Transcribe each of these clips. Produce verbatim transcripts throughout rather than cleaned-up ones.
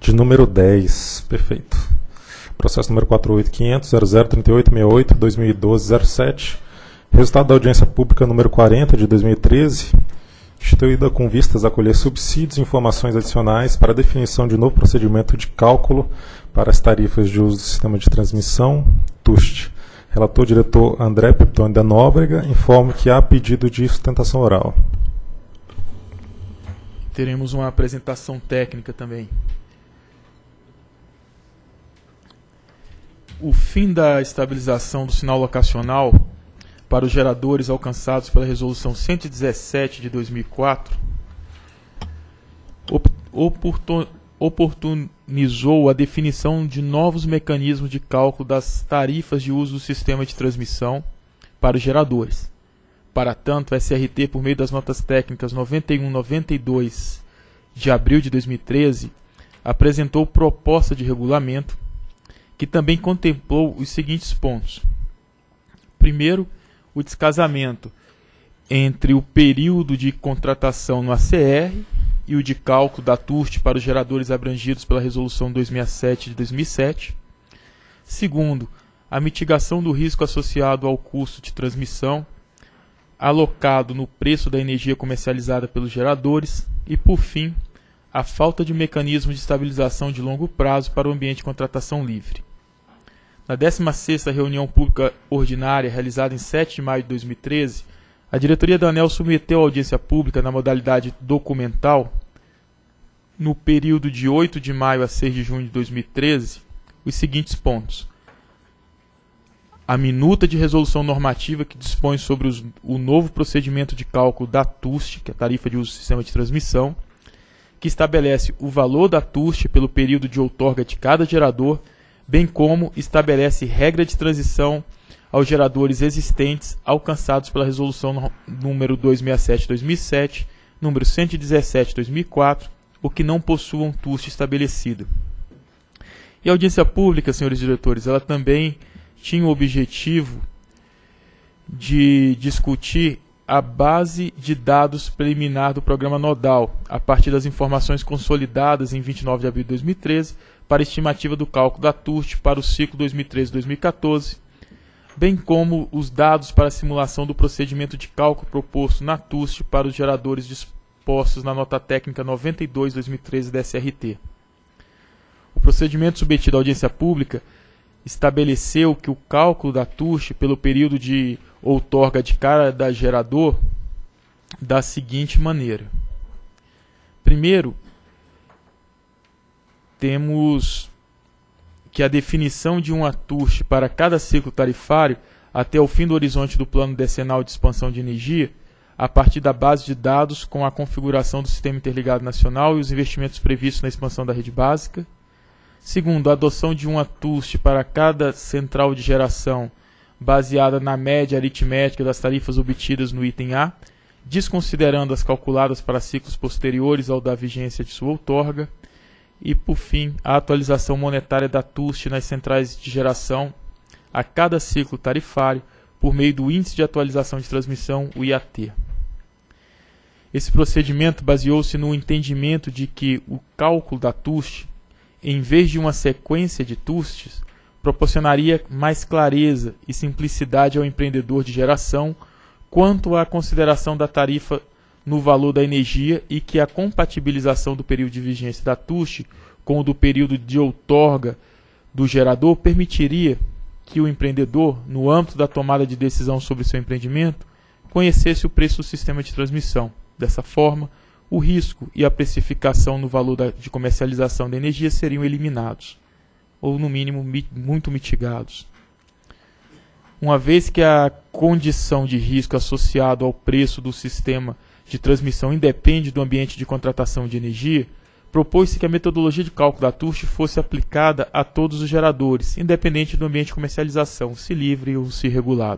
De número dez, perfeito. Processo número quatro oito quinhentos zero zero três oito seis oito dois mil e doze zero sete. Resultado da audiência pública número quarenta de dois mil e treze, instituída com vistas a colher subsídios e informações adicionais para a definição de novo procedimento de cálculo para as tarifas de uso do sistema de transmissão, T U S T. Relator diretor André Peptoni da Nóbrega, informo que há pedido de sustentação oral. Teremos uma apresentação técnica também. O fim da estabilização do sinal locacional para os geradores alcançados pela Resolução cento e dezessete de dois mil e quatro oportunizou a definição de novos mecanismos de cálculo das tarifas de uso do sistema de transmissão para os geradores. Para tanto, a S R T, por meio das notas técnicas noventa e um e noventa e dois de abril de dois mil e treze, apresentou proposta de regulamento que também contemplou os seguintes pontos. Primeiro, o descasamento entre o período de contratação no A C R e o de cálculo da T U S T para os geradores abrangidos pela Resolução duzentos e sessenta e sete de dois mil e sete. Segundo, a mitigação do risco associado ao custo de transmissão, alocado no preço da energia comercializada pelos geradores. E, por fim, a falta de mecanismo de estabilização de longo prazo para o ambiente de contratação livre. Na décima sexta reunião pública ordinária, realizada em sete de maio de dois mil e treze, a diretoria da ANEEL submeteu à audiência pública na modalidade documental, no período de oito de maio a seis de junho de dois mil e treze, os seguintes pontos. A minuta de resolução normativa que dispõe sobre os, o novo procedimento de cálculo da T U S T, que é a tarifa de uso do sistema de transmissão, que estabelece o valor da T U S T pelo período de outorga de cada gerador, bem como estabelece regra de transição aos geradores existentes alcançados pela Resolução número duzentos e sessenta e sete de dois mil e sete, número cento e dezessete de dois mil e quatro, o que não possuam T U S T estabelecida. E a audiência pública, senhores diretores, ela também tinha o objetivo de discutir a base de dados preliminar do programa nodal, a partir das informações consolidadas em vinte e nove de abril de dois mil e treze, para a estimativa do cálculo da T U S T para o ciclo dois mil e treze a dois mil e quatorze, bem como os dados para a simulação do procedimento de cálculo proposto na T U S T para os geradores dispostos na nota técnica noventa e dois de dois mil e treze da S R T. O procedimento submetido à audiência pública estabeleceu que o cálculo da T U S T pelo período de outorga de cada gerador da seguinte maneira. Primeiro, temos que a definição de uma T U S T para cada ciclo tarifário até o fim do horizonte do plano decenal de expansão de energia, a partir da base de dados com a configuração do Sistema Interligado Nacional e os investimentos previstos na expansão da rede básica. Segundo, a adoção de uma T U S T para cada central de geração baseada na média aritmética das tarifas obtidas no item A, desconsiderando as calculadas para ciclos posteriores ao da vigência de sua outorga. E, por fim, a atualização monetária da T U S T nas centrais de geração a cada ciclo tarifário por meio do Índice de Atualização de Transmissão, o I A T. Esse procedimento baseou-se no entendimento de que o cálculo da T U S T, em vez de uma sequência de T U S Ts, proporcionaria mais clareza e simplicidade ao empreendedor de geração quanto à consideração da tarifa no valor da energia e que a compatibilização do período de vigência da T U S T com o do período de outorga do gerador permitiria que o empreendedor, no âmbito da tomada de decisão sobre seu empreendimento, conhecesse o preço do sistema de transmissão. Dessa forma, o risco e a precificação no valor da, de comercialização da energia seriam eliminados, ou no mínimo mi, muito mitigados. Uma vez que a condição de risco associado ao preço do sistema de transmissão independe do ambiente de contratação de energia, propôs-se que a metodologia de cálculo da T U S T fosse aplicada a todos os geradores, independente do ambiente de comercialização, se livre ou se regulado.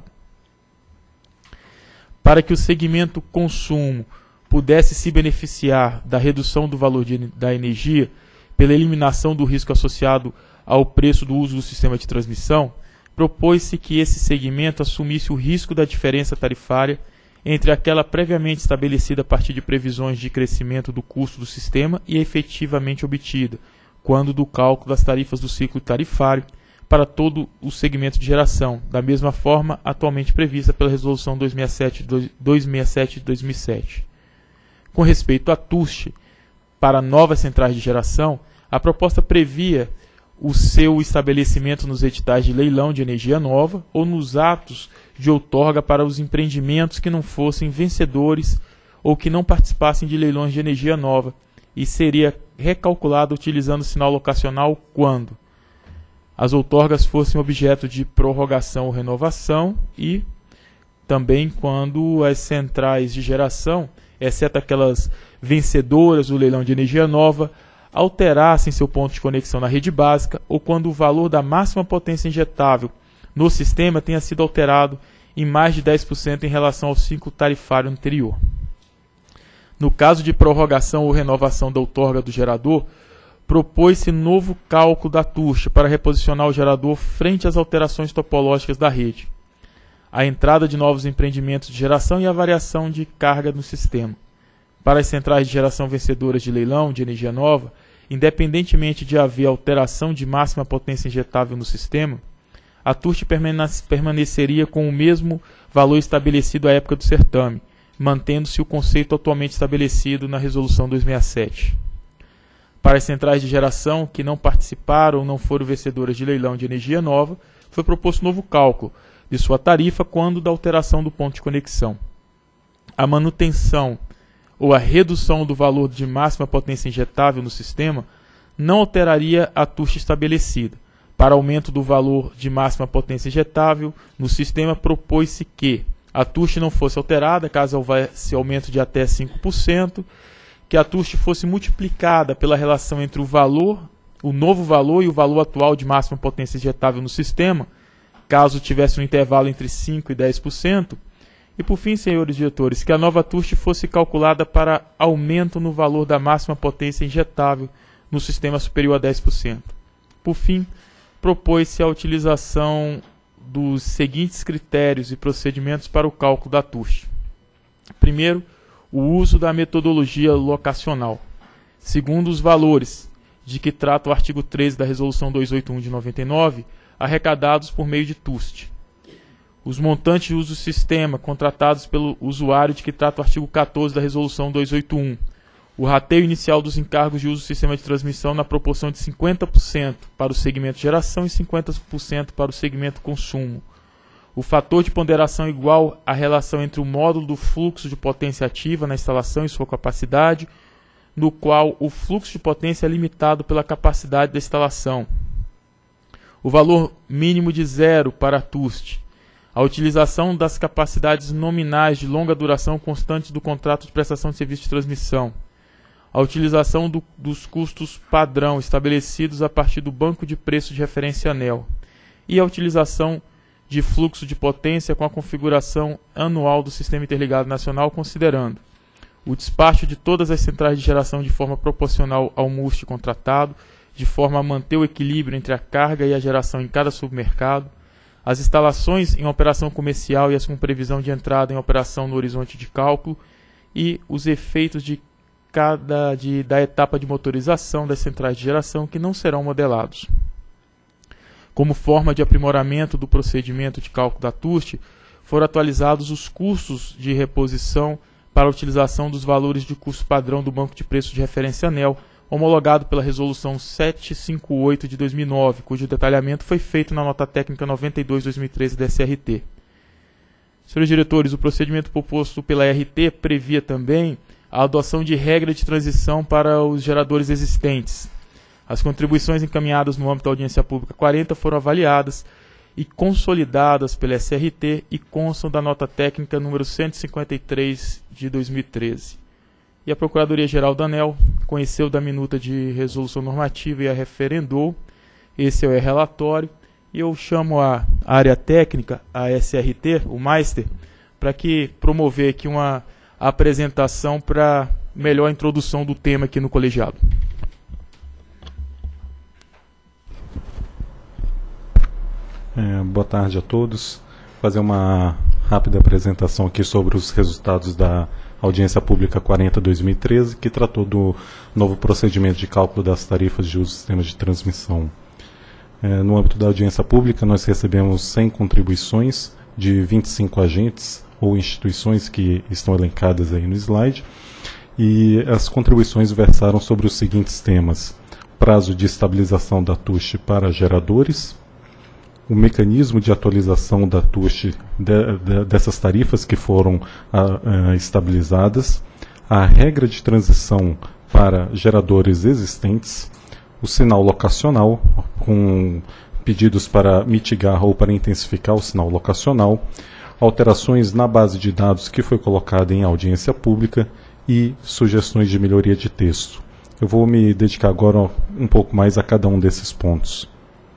Para que o segmento consumo pudesse se beneficiar da redução do valor de, da energia pela eliminação do risco associado ao preço do uso do sistema de transmissão, propôs-se que esse segmento assumisse o risco da diferença tarifária entre aquela previamente estabelecida a partir de previsões de crescimento do custo do sistema e efetivamente obtida, quando do cálculo das tarifas do ciclo tarifário para todo o segmento de geração, da mesma forma atualmente prevista pela Resolução duzentos e sessenta e sete de dois mil e sete. Com respeito à T U S T, para novas centrais de geração, a proposta previa o seu estabelecimento nos editais de leilão de energia nova ou nos atos de outorga para os empreendimentos que não fossem vencedores ou que não participassem de leilões de energia nova, e seria recalculado utilizando o sinal locacional quando as outorgas fossem objeto de prorrogação ou renovação e também quando as centrais de geração, exceto aquelas vencedoras do leilão de energia nova, alterassem seu ponto de conexão na rede básica ou quando o valor da máxima potência injetável no sistema tenha sido alterado em mais de dez por cento em relação ao ciclo tarifário anterior. No caso de prorrogação ou renovação da outorga do gerador, propôs-se novo cálculo da T U S T para reposicionar o gerador frente às alterações topológicas da rede, a entrada de novos empreendimentos de geração e a variação de carga no sistema. Para as centrais de geração vencedoras de leilão de energia nova, independentemente de haver alteração de máxima potência injetável no sistema, a T U S T permaneceria com o mesmo valor estabelecido à época do certame, mantendo-se o conceito atualmente estabelecido na Resolução duzentos e sessenta e sete. Para as centrais de geração que não participaram ou não foram vencedoras de leilão de energia nova, foi proposto novo cálculo de sua tarifa quando da alteração do ponto de conexão. A manutenção ou a redução do valor de máxima potência injetável no sistema não alteraria a T U S T estabelecida. Para aumento do valor de máxima potência injetável no sistema, propôs-se que a T U S T não fosse alterada caso houvesse aumento de até cinco por cento, que a T U S T fosse multiplicada pela relação entre o valor, o novo valor e o valor atual de máxima potência injetável no sistema, caso tivesse um intervalo entre cinco por cento e dez por cento, e por fim, senhores diretores, que a nova T U S T fosse calculada para aumento no valor da máxima potência injetável no sistema superior a dez por cento. Por fim, propôs-se a utilização dos seguintes critérios e procedimentos para o cálculo da T U S T. Primeiro, o uso da metodologia locacional. Segundo os valores de que trata o artigo treze da Resolução duzentos e oitenta e um de noventa e nove, arrecadados por meio de T U S T. Os montantes de uso do sistema contratados pelo usuário de que trata o artigo quatorze da Resolução duzentos e oitenta e um. O rateio inicial dos encargos de uso do sistema de transmissão na proporção de cinquenta por cento para o segmento geração e cinquenta por cento para o segmento consumo. O fator de ponderação igual à relação entre o módulo do fluxo de potência ativa na instalação e sua capacidade, no qual o fluxo de potência é limitado pela capacidade da instalação. O valor mínimo de zero para a T U S T. A utilização das capacidades nominais de longa duração constantes do contrato de prestação de serviço de transmissão. A utilização do, dos custos padrão estabelecidos a partir do banco de preços de referência ANEEL. E a utilização de fluxo de potência com a configuração anual do Sistema Interligado Nacional, considerando o despacho de todas as centrais de geração de forma proporcional ao M U S T contratado, de forma a manter o equilíbrio entre a carga e a geração em cada submercado, as instalações em operação comercial e as com previsão de entrada em operação no horizonte de cálculo e os efeitos de cada, de, da etapa de motorização das centrais de geração que não serão modelados. Como forma de aprimoramento do procedimento de cálculo da T U S T, foram atualizados os custos de reposição para a utilização dos valores de custo padrão do Banco de Preços de Referência ANEEL, homologado pela Resolução setecentos e cinquenta e oito de dois mil e nove, cujo detalhamento foi feito na Nota Técnica noventa e dois de dois mil e treze da S R T. Senhores diretores, o procedimento proposto pela R T previa também a adoção de regra de transição para os geradores existentes. As contribuições encaminhadas no âmbito da audiência pública quarenta foram avaliadas e consolidadas pela S R T e constam da Nota Técnica número cento e cinquenta e três de dois mil e treze. E a Procuradoria-Geral da ANEEL conheceu da minuta de resolução normativa e a referendou. Esse é o relatório. E eu chamo a área técnica, a S R T, o Meister, para que promover aqui uma apresentação para melhor introdução do tema aqui no colegiado. É, boa tarde a todos. Vou fazer uma rápida apresentação aqui sobre os resultados da Audiência Pública quarenta barra dois mil e treze, que tratou do novo procedimento de cálculo das tarifas de uso do sistema de transmissão. É, no âmbito da audiência pública, nós recebemos cem contribuições de vinte e cinco agentes ou instituições que estão elencadas aí no slide, e as contribuições versaram sobre os seguintes temas: prazo de estabilização da T U S para geradores, o mecanismo de atualização da T U S de, de, dessas tarifas que foram a, a, estabilizadas, a regra de transição para geradores existentes, o sinal locacional, com pedidos para mitigar ou para intensificar o sinal locacional, alterações na base de dados que foi colocada em audiência pública e sugestões de melhoria de texto. Eu vou me dedicar agora um pouco mais a cada um desses pontos.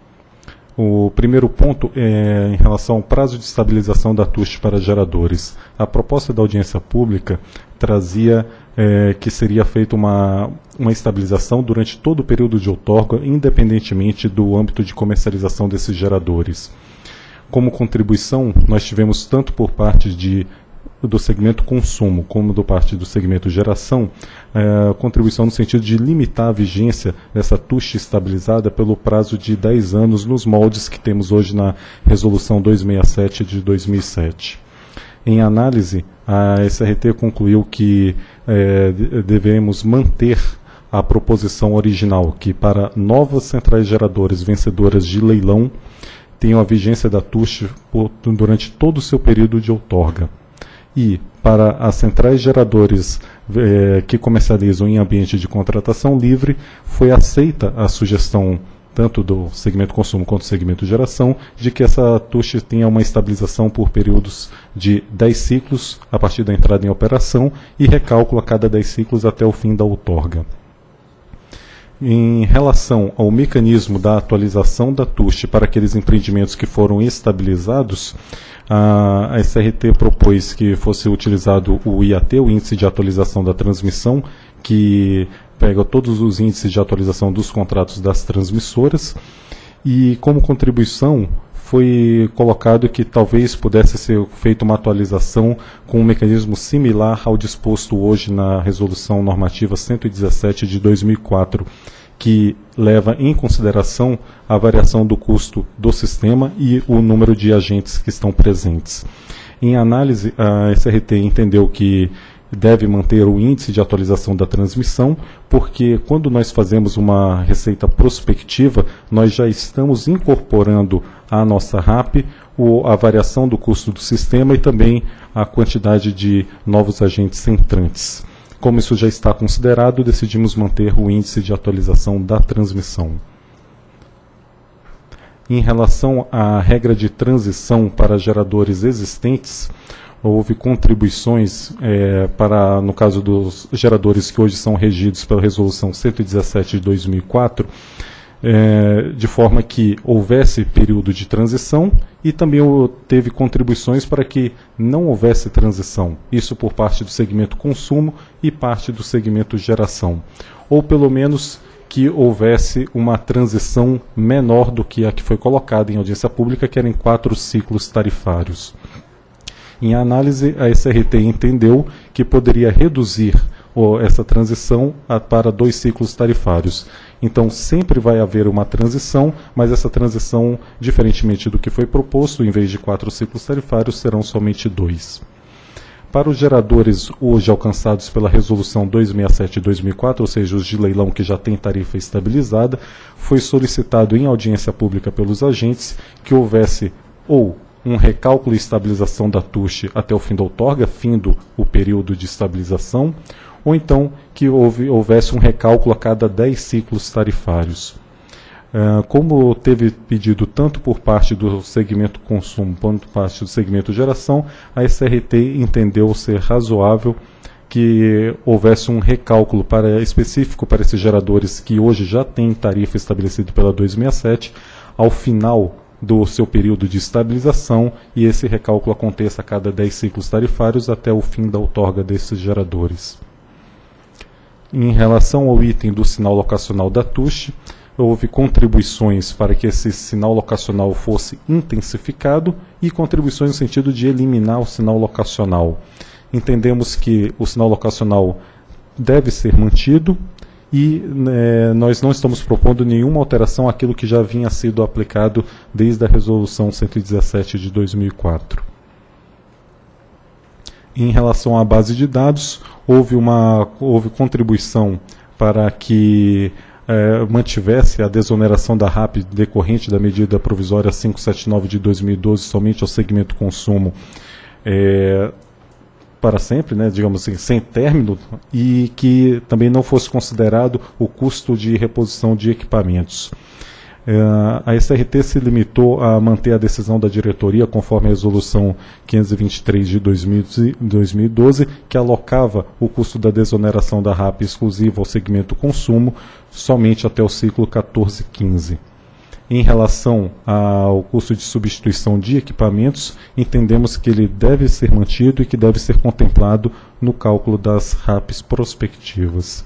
O primeiro ponto é em relação ao prazo de estabilização da T U S para geradores. A proposta da audiência pública trazia é, que seria feita uma, uma estabilização durante todo o período de outorga, independentemente do âmbito de comercialização desses geradores. Como contribuição, nós tivemos tanto por parte de do segmento consumo, como do parte do segmento geração, é, contribuição no sentido de limitar a vigência dessa T U S estabilizada pelo prazo de dez anos nos moldes que temos hoje na Resolução duzentos e sessenta e sete de dois mil e sete. Em análise, a S R T concluiu que é, devemos manter a proposição original, que para novas centrais geradoras vencedoras de leilão tenham a vigência da T U S por, durante todo o seu período de outorga. E, para as centrais geradores eh, que comercializam em ambiente de contratação livre, foi aceita a sugestão, tanto do segmento consumo quanto do segmento geração, de que essa T U S tenha uma estabilização por períodos de dez ciclos, a partir da entrada em operação, e recálculo a cada dez ciclos até o fim da outorga. Em relação ao mecanismo da atualização da T U S para aqueles empreendimentos que foram estabilizados, a S R T propôs que fosse utilizado o I A T, o Índice de Atualização da Transmissão, que pega todos os índices de atualização dos contratos das transmissoras, e como contribuição foi colocado que talvez pudesse ser feita uma atualização com um mecanismo similar ao disposto hoje na Resolução Normativa cento e dezessete de dois mil e quatro, que leva em consideração a variação do custo do sistema e o número de agentes que estão presentes. Em análise, a S R T entendeu que deve manter o índice de atualização da transmissão, porque quando nós fazemos uma receita prospectiva, nós já estamos incorporando à nossa R A P o, a variação do custo do sistema e também a quantidade de novos agentes entrantes. Como isso já está considerado, decidimos manter o índice de atualização da transmissão. Em relação à regra de transição para geradores existentes, houve contribuições é, para, no caso dos geradores que hoje são regidos pela Resolução cento e dezessete de dois mil e quatro, é, de forma que houvesse período de transição, e também teve contribuições para que não houvesse transição, isso por parte do segmento consumo e parte do segmento geração, ou pelo menos que houvesse uma transição menor do que a que foi colocada em audiência pública, que era em quatro ciclos tarifários. Em análise, a S R T entendeu que poderia reduzir oh, essa transição a, para dois ciclos tarifários. Então, sempre vai haver uma transição, mas essa transição, diferentemente do que foi proposto, em vez de quatro ciclos tarifários, serão somente dois. Para os geradores hoje alcançados pela Resolução duzentos e sessenta e sete de dois mil e quatro, ou seja, os de leilão que já têm tarifa estabilizada, foi solicitado em audiência pública pelos agentes que houvesse ou um recálculo e estabilização da T U S até o fim da outorga, findo o período de estabilização, ou então que houve, houvesse um recálculo a cada dez ciclos tarifários. Uh, como teve pedido tanto por parte do segmento consumo quanto por parte do segmento geração, a S R T entendeu ser razoável que houvesse um recálculo para, específico para esses geradores que hoje já têm tarifa estabelecida pela duzentos e sessenta e sete, ao final do seu período de estabilização, e esse recálculo aconteça a cada dez ciclos tarifários até o fim da outorga desses geradores. Em relação ao item do sinal locacional da T U S, houve contribuições para que esse sinal locacional fosse intensificado e contribuições no sentido de eliminar o sinal locacional. entendemos que o sinal locacional deve ser mantido e né, nós não estamos propondo nenhuma alteração àquilo que já vinha sido aplicado desde a Resolução cento e dezessete de dois mil e quatro. Em relação à base de dados, houve uma houve contribuição para que eh, mantivesse a desoneração da R A P decorrente da medida provisória quinhentos e setenta e nove de dois mil e doze somente ao segmento consumo eh, para sempre, né, digamos assim, sem término, e que também não fosse considerado o custo de reposição de equipamentos. Uh, a S R T se limitou a manter a decisão da diretoria conforme a resolução quinhentos e vinte e três de dois mil e doze, que alocava o custo da desoneração da R A P exclusivo ao segmento consumo somente até o ciclo quatorze quinze. Em relação ao custo de substituição de equipamentos, entendemos que ele deve ser mantido e que deve ser contemplado no cálculo das R A Ps prospectivas.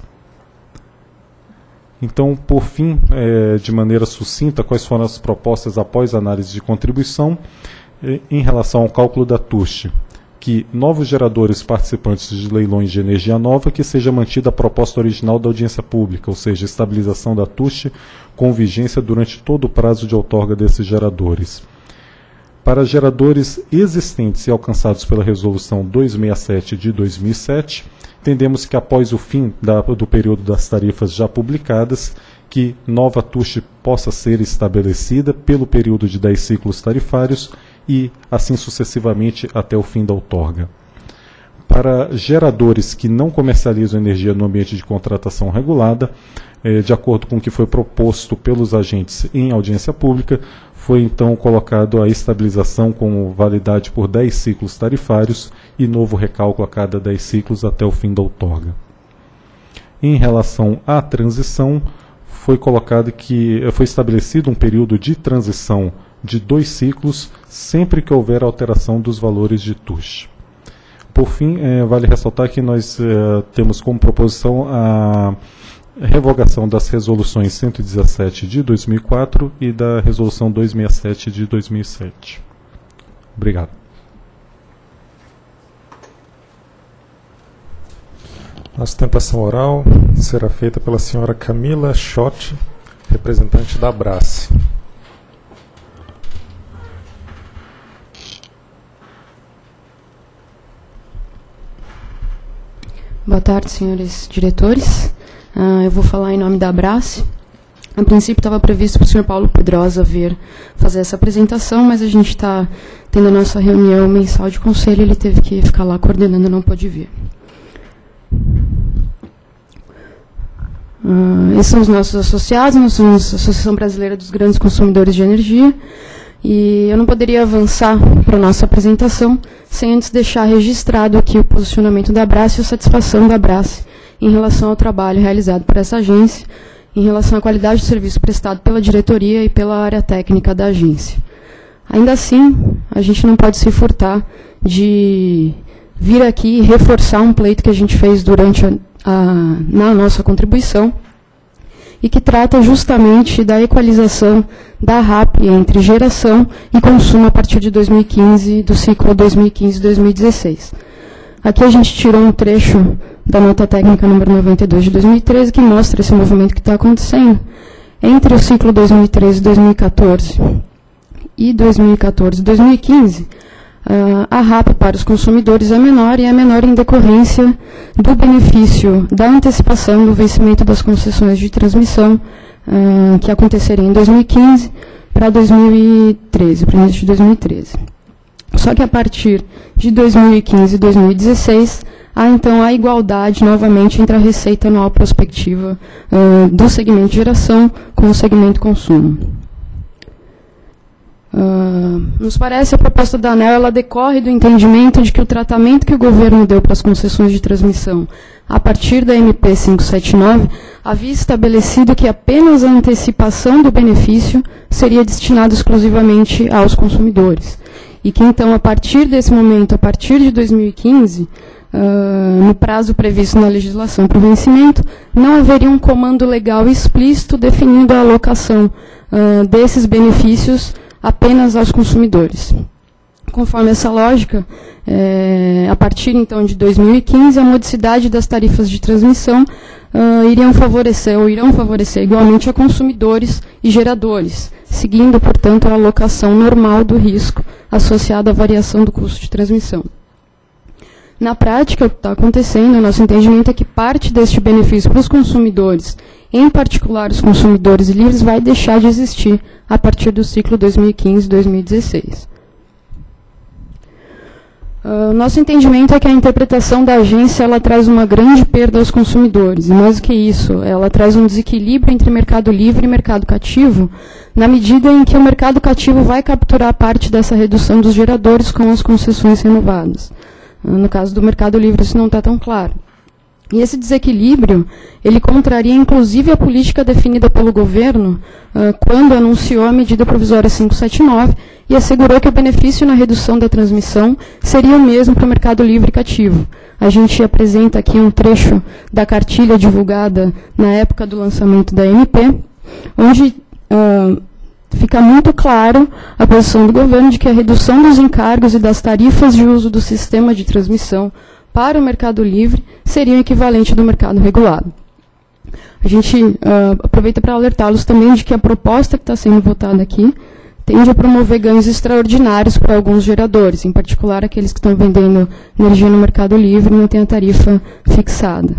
Então, por fim, é, de maneira sucinta, quais foram as propostas após a análise de contribuição em relação ao cálculo da T U S T? Que novos geradores participantes de leilões de energia nova, que seja mantida a proposta original da audiência pública, ou seja, estabilização da T U S T com vigência durante todo o prazo de outorga desses geradores. Para geradores existentes e alcançados pela Resolução duzentos e sessenta e sete de dois mil e sete, entendemos que após o fim da, do período das tarifas já publicadas, que nova T U S T possa ser estabelecida pelo período de dez ciclos tarifários e assim sucessivamente até o fim da outorga. Para geradores que não comercializam energia no ambiente de contratação regulada, eh, de acordo com o que foi proposto pelos agentes em audiência pública, foi então colocado a estabilização com validade por dez ciclos tarifários e novo recálculo a cada dez ciclos até o fim da outorga. Em relação à transição, foi colocado que foi estabelecido um período de transição de dois ciclos sempre que houver alteração dos valores de T U S T. Por fim, eh, vale ressaltar que nós eh, temos como proposição a revogação das resoluções cento e dezessete de dois mil e quatro e da resolução duzentos e sessenta e sete de dois mil e sete. Obrigado. A sustentação oral será feita pela senhora Camila Schott, representante da Abrace. Boa tarde, senhores diretores. Uh, eu vou falar em nome da Abrace. A princípio estava previsto para o senhor Paulo Pedrosa vir fazer essa apresentação, mas a gente está tendo a nossa reunião mensal de conselho e ele teve que ficar lá coordenando, não pôde vir. Uh, esses são os nossos associados, nós somos a Associação Brasileira dos Grandes Consumidores de Energia, e eu não poderia avançar para a nossa apresentação sem antes deixar registrado aqui o posicionamento da Abrace e a satisfação da Abrace em relação ao trabalho realizado por essa agência, em relação à qualidade do serviço prestado pela diretoria e pela área técnica da agência. Ainda assim, a gente não pode se furtar de vir aqui e reforçar um pleito que a gente fez durante a, a, na nossa contribuição, e que trata justamente da equalização da R A P entre geração e consumo a partir de dois mil e quinze, do ciclo dois mil e quinze a dois mil e dezesseis. Aqui a gente tirou um trecho da nota técnica número noventa e dois de dois mil e treze, que mostra esse movimento que está acontecendo entre o ciclo dois mil e treze e dois mil e quatorze e dois mil e quatorze e dois mil e quinze. Uh, a R A P para os consumidores é menor, e é menor em decorrência do benefício da antecipação do vencimento das concessões de transmissão uh, que aconteceria em dois mil e quinze para dois mil e treze, para o início de dois mil e treze. Só que a partir de dois mil e quinze e dois mil e dezesseis, há então a igualdade novamente entre a receita anual prospectiva uh, do segmento de geração com o segmento consumo. Uh, nos parece a proposta da ANEEL ela decorre do entendimento de que o tratamento que o governo deu para as concessões de transmissão a partir da M P quinhentos e setenta e nove havia estabelecido que apenas a antecipação do benefício seria destinada exclusivamente aos consumidores. E que então, a partir desse momento, a partir de dois mil e quinze, uh, no prazo previsto na legislação para o vencimento, não haveria um comando legal explícito definindo a alocação uh, desses benefícios apenas aos consumidores. Conforme essa lógica, é, a partir então de dois mil e quinze, a modicidade das tarifas de transmissão uh, iriam favorecer ou irão favorecer igualmente a consumidores e geradores, seguindo, portanto, a alocação normal do risco associado à variação do custo de transmissão. Na prática, o que está acontecendo, o nosso entendimento é que parte deste benefício para os consumidores, em particular os consumidores livres, vai deixar de existir a partir do ciclo dois mil e quinze a dois mil e dezesseis. Uh, nosso entendimento é que a interpretação da agência ela traz uma grande perda aos consumidores, e mais do que isso, ela traz um desequilíbrio entre mercado livre e mercado cativo, na medida em que o mercado cativo vai capturar parte dessa redução dos geradores com as concessões renovadas. Uh, no caso do mercado livre, isso não está tão claro. E esse desequilíbrio, ele contraria inclusive a política definida pelo governo uh, quando anunciou a medida provisória quinhentos e setenta e nove e assegurou que o benefício na redução da transmissão seria o mesmo para o mercado livre e cativo. A gente apresenta aqui um trecho da cartilha divulgada na época do lançamento da M P, onde uh, fica muito claro a posição do governo de que a redução dos encargos e das tarifas de uso do sistema de transmissão para o mercado livre seria o equivalente do mercado regulado. A gente uh, aproveita para alertá-los também de que a proposta que está sendo votada aqui tende a promover ganhos extraordinários para alguns geradores, em particular aqueles que estão vendendo energia no mercado livre e não têm a tarifa fixada.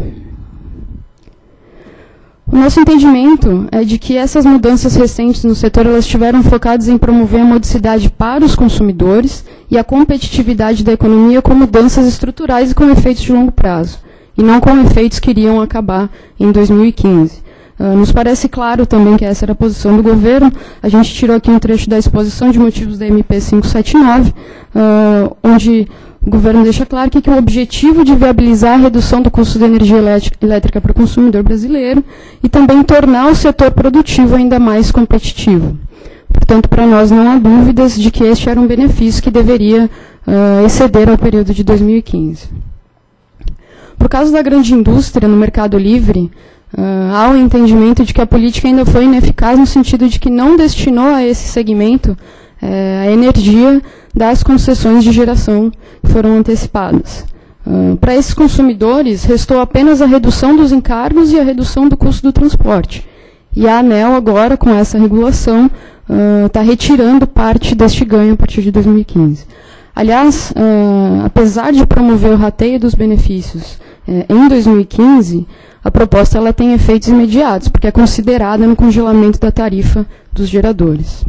O nosso entendimento é de que essas mudanças recentes no setor elas estiveram focadas em promover a modicidade para os consumidores e a competitividade da economia com mudanças estruturais e com efeitos de longo prazo, e não com efeitos que iriam acabar em dois mil e quinze. Uh, nos parece claro também que essa era a posição do governo. A gente tirou aqui um trecho da exposição de motivos da M P quinhentos e setenta e nove, uh, onde o governo deixa claro que, que o objetivo de viabilizar a redução do custo da energia elétrica para o consumidor brasileiro e também tornar o setor produtivo ainda mais competitivo. Portanto, para nós não há dúvidas de que este era um benefício que deveria uh, exceder ao período de dois mil e quinze. Por causa da grande indústria no mercado livre, uh, há o entendimento de que a política ainda foi ineficaz no sentido de que não destinou a esse segmento uh, a energia das concessões de geração que foram antecipadas. Uh, para esses consumidores, restou apenas a redução dos encargos e a redução do custo do transporte. E a ANEEL, agora, com essa regulação, está uh, retirando parte deste ganho a partir de dois mil e quinze. Aliás, uh, apesar de promover o rateio dos benefícios uh, em dois mil e quinze, a proposta ela tem efeitos imediatos, porque é considerada no congelamento da tarifa dos geradores.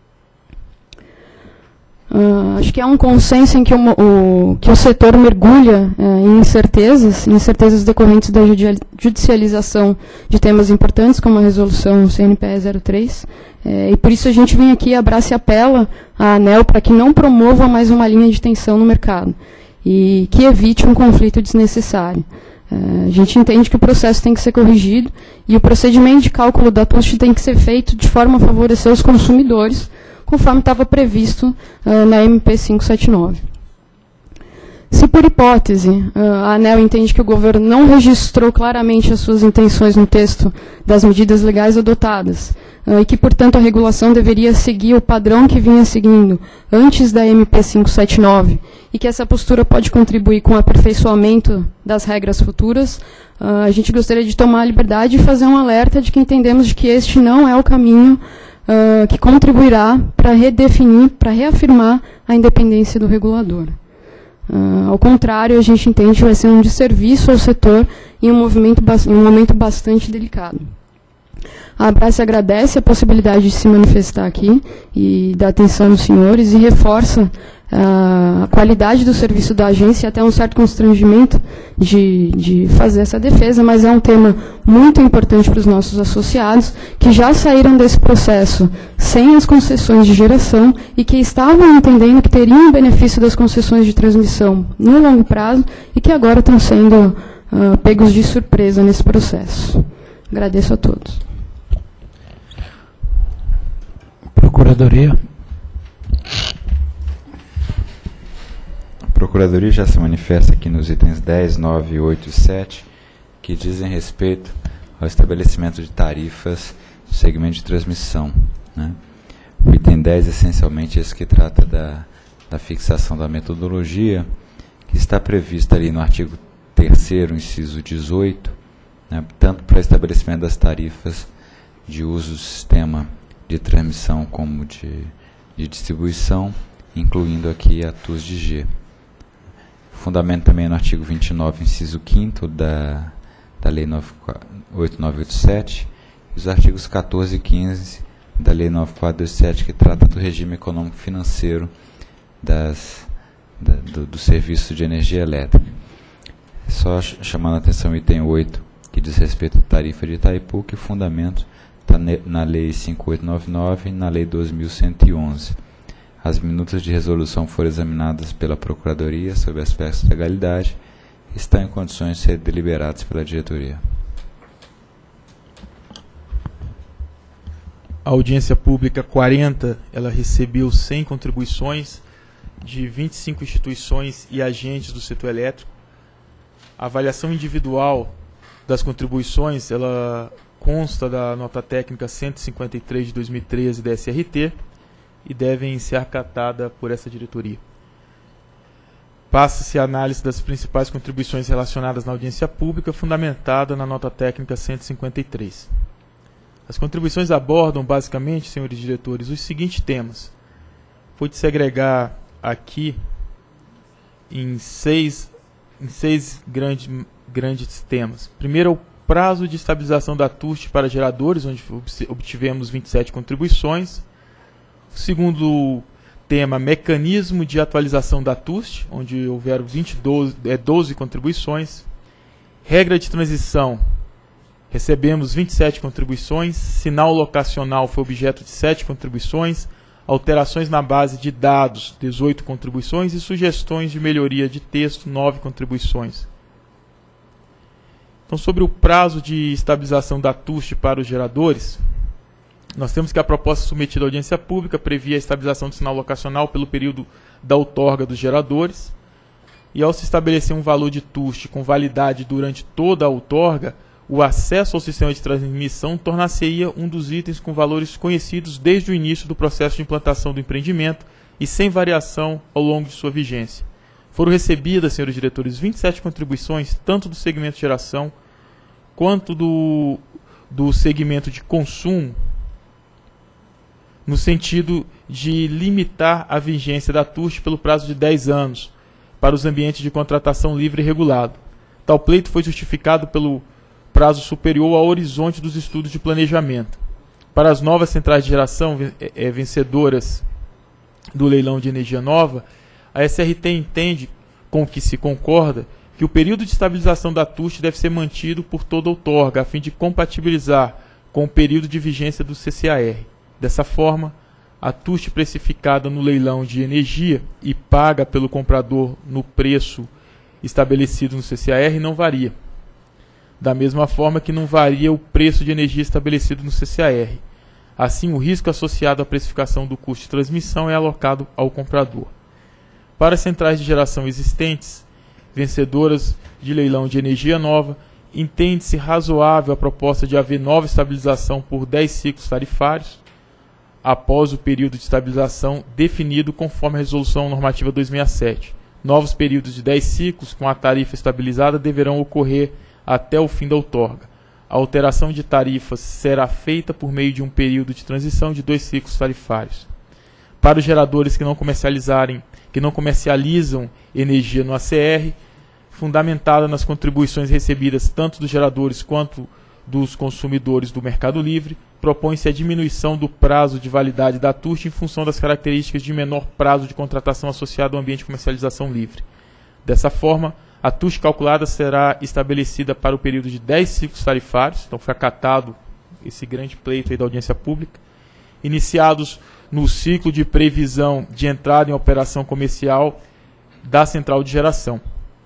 Uh, acho que há um consenso em que o, o, que o setor mergulha uh, em incertezas, incertezas decorrentes da judicialização de temas importantes, como a resolução C N P E zero três, uh, e por isso a gente vem aqui, abraça e apela à ANEEL para que não promova mais uma linha de tensão no mercado e que evite um conflito desnecessário. Uh, a gente entende que o processo tem que ser corrigido e o procedimento de cálculo da T U S T tem que ser feito de forma a favorecer os consumidores, conforme estava previsto uh, na M P quinhentos e setenta e nove. Se, por hipótese, uh, a ANEEL entende que o governo não registrou claramente as suas intenções no texto das medidas legais adotadas, uh, e que, portanto, a regulação deveria seguir o padrão que vinha seguindo antes da M P quinhentos e setenta e nove, e que essa postura pode contribuir com o aperfeiçoamento das regras futuras, uh, a gente gostaria de tomar a liberdade e fazer um alerta de que entendemos de que este não é o caminho Uh, que contribuirá para redefinir, para reafirmar a independência do regulador. Uh, ao contrário, a gente entende que vai ser um desserviço ao setor em um, movimento, em um momento bastante delicado. A Abrace agradece a possibilidade de se manifestar aqui e dar atenção aos senhores e reforça uh, a qualidade do serviço da agência e até um certo constrangimento de, de fazer essa defesa, mas é um tema muito importante para os nossos associados, que já saíram desse processo sem as concessões de geração e que estavam entendendo que teriam o benefício das concessões de transmissão no longo prazo e que agora estão sendo uh, pegos de surpresa nesse processo. Agradeço a todos. Procuradoria. A Procuradoria já se manifesta aqui nos itens dez, nove, oito e sete, que dizem respeito ao estabelecimento de tarifas do segmento de transmissão, né? O item dez, essencialmente, é esse que trata da, da fixação da metodologia, que está prevista ali no artigo terceiro, inciso dezoito, né, tanto para estabelecimento das tarifas de uso do sistema de transmissão como de, de distribuição, incluindo aqui a T U S de G. Fundamento também no artigo vinte e nove, inciso quinto da, da Lei oito nove oito sete, e os artigos quatorze e quinze da Lei nove quatro dois sete, que trata do regime econômico financeiro das, da, do, do serviço de energia elétrica. Só chamando a atenção o item oito, que diz respeito à tarifa de Itaipu, que o fundamento está na Lei cinco oito nove nove e na Lei doze mil cento e onze. As minutas de resolução foram examinadas pela Procuradoria sob aspectos de legalidade e estão em condições de ser deliberadas pela diretoria. A audiência pública quarenta, ela recebeu cem contribuições de vinte e cinco instituições e agentes do setor elétrico. A avaliação individual das contribuições, ela consta da nota técnica cento e cinquenta e três de dois mil e treze da S R T e devem ser acatadas por essa diretoria. Passa-se a análise das principais contribuições relacionadas na audiência pública, fundamentada na nota técnica cento e cinquenta e três. As contribuições abordam, basicamente, senhores diretores, os seguintes temas. Vou te segregar aqui em seis, em seis grande, grandes temas. Primeiro, o prazo de estabilização da T U S para geradores, onde obtivemos vinte e sete contribuições. O segundo tema, mecanismo de atualização da T U S, onde houveram vinte, doze, é, doze contribuições. Regra de transição, recebemos vinte e sete contribuições. Sinal locacional foi objeto de sete contribuições. Alterações na base de dados, dezoito contribuições. E sugestões de melhoria de texto, nove contribuições. Então, sobre o prazo de estabilização da T U S para os geradores, nós temos que a proposta submetida à audiência pública previa a estabilização do sinal locacional pelo período da outorga dos geradores. E ao se estabelecer um valor de T U S com validade durante toda a outorga, o acesso ao sistema de transmissão tornar-se-ia um dos itens com valores conhecidos desde o início do processo de implantação do empreendimento e sem variação ao longo de sua vigência. Foram recebidas, senhores diretores, vinte e sete contribuições, tanto do segmento de geração quanto do, do segmento de consumo, no sentido de limitar a vigência da T U S pelo prazo de dez anos para os ambientes de contratação livre e regulado. Tal pleito foi justificado pelo prazo superior ao horizonte dos estudos de planejamento. Para as novas centrais de geração é, vencedoras do leilão de energia nova, a S R T entende, com o que se concorda, que o período de estabilização da T U S deve ser mantido por toda outorga, a fim de compatibilizar com o período de vigência do C C A R. Dessa forma, a T U S precificada no leilão de energia e paga pelo comprador no preço estabelecido no C C A R não varia. Da mesma forma que não varia o preço de energia estabelecido no C C A R. Assim, o risco associado à precificação do custo de transmissão é alocado ao comprador. Para as centrais de geração existentes, vencedoras de leilão de energia nova, entende-se razoável a proposta de haver nova estabilização por dez ciclos tarifários, após o período de estabilização definido conforme a Resolução Normativa duzentos e sessenta e sete. Novos períodos de dez ciclos com a tarifa estabilizada deverão ocorrer até o fim da outorga. A alteração de tarifas será feita por meio de um período de transição de dois ciclos tarifários. Para os geradores que não comercializarem, que não comercializam energia no A C R, fundamentada nas contribuições recebidas tanto dos geradores quanto dos consumidores do Mercado Livre, propõe-se a diminuição do prazo de validade da T U S em função das características de menor prazo de contratação associado ao ambiente de comercialização livre. Dessa forma, a T U S calculada será estabelecida para o período de dez ciclos tarifários, então foi acatado esse grande pleito aí da audiência pública, iniciados no ciclo de previsão de entrada em operação comercial da central de geração.